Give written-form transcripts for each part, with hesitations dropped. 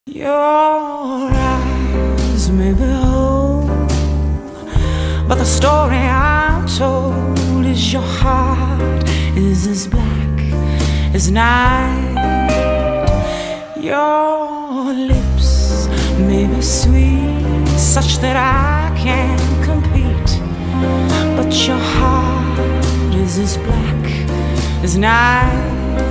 Your eyes may be whole, but the story I told is your heart is as black as night. Your lips may be sweet, such that I can't compete, but your heart is as black as night.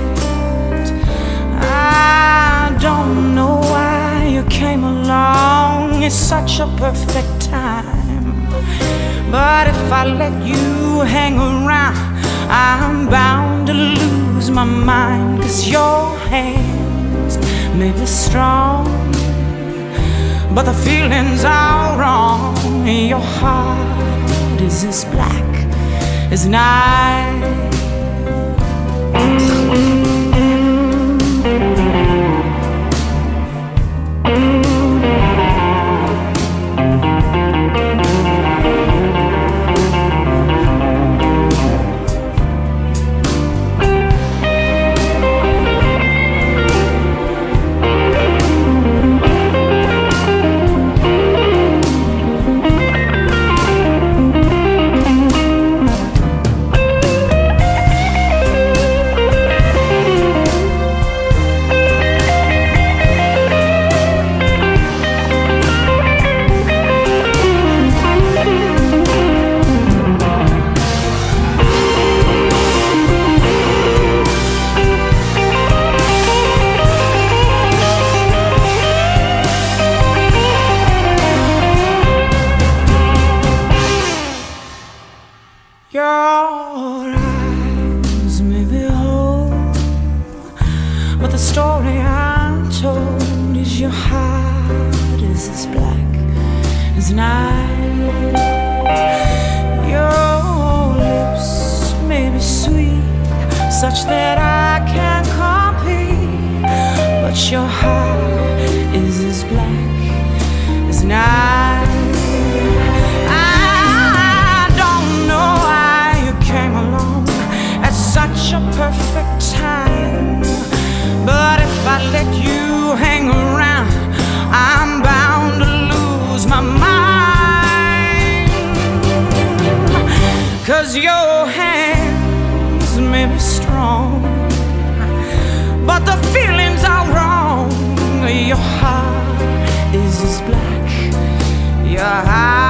I don't know why you came along, it's such a perfect time, but if I let you hang around, I'm bound to lose my mind. 'Cause your hands may be strong, but the feelings are wrong. Your heart is as black as night. Your eyes may be whole, but the story I told is your heart is as black as night. Your lips may be sweet, such that I can't compete, but your heart is as black as night. Such a perfect time, but if I let you hang around, I'm bound to lose my mind. 'Cause your hands may be strong, but the feelings are wrong. Your heart is as black, your heart